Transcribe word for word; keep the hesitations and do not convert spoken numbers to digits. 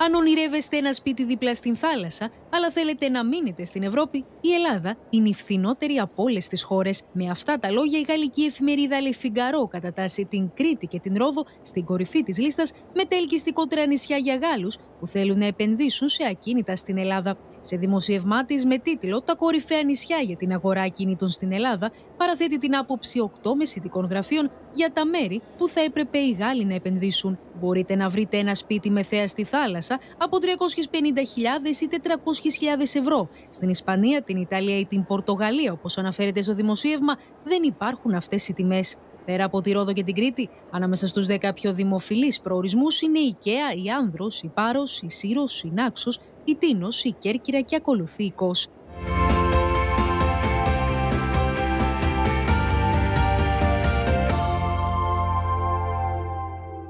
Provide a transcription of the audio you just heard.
Αν ονειρεύεστε ένα σπίτι δίπλα στην θάλασσα, αλλά θέλετε να μείνετε στην Ευρώπη, η Ελλάδα είναι η φθηνότερη από όλες τις χώρες. Με αυτά τα λόγια, η γαλλική εφημερίδα Le Figaro κατατάσσει την Κρήτη και την Ρόδο στην κορυφή της λίστας με τα ελκυστικότερα νησιά για Γάλλους που θέλουν να επενδύσουν σε ακίνητα στην Ελλάδα. Σε δημοσίευμά της με τίτλο «Τα κορυφαία νησιά για την αγορά ακινήτων στην Ελλάδα», παραθέτει την άποψη οκτώ μεσητικών γραφείων για τα μέρη που θα έπρεπε οι Γάλλοι να επενδύσουν. Μπορείτε να βρείτε ένα σπίτι με θέα στη θάλασσα από τριακόσιες πενήντα χιλιάδες ή τετρακόσιες χιλιάδες ευρώ. Στην Ισπανία, την Ιταλία ή την Πορτογαλία, όπως αναφέρεται στο δημοσίευμα, δεν υπάρχουν αυτές οι τιμές. Πέρα από τη Ρόδο και την Κρήτη, ανάμεσα στους δέκα πιο δημοφιλείς προορισμούς είναι η Καία, η Άνδρος, η Πάρος, η Σύρος, η Νάξος, η Τίνος, η Κέρκυρα και ακολουθεί η Κος.